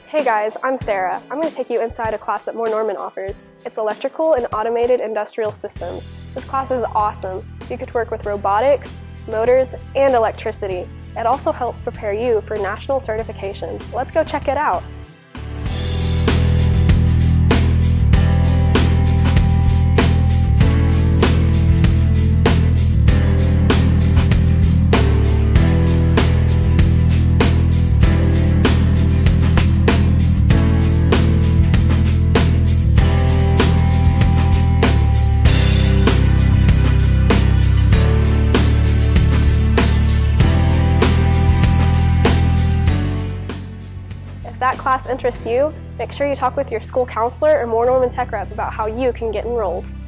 Hey guys, I'm Sarah. I'm going to take you inside a class that More Norman offers. It's Electrical and Automated Industrial Systems. This class is awesome. You get to work with robotics, motors, and electricity. It also helps prepare you for national certifications. Let's go check it out. If that class interests you, make sure you talk with your school counselor or More Norman Tech rep about how you can get enrolled.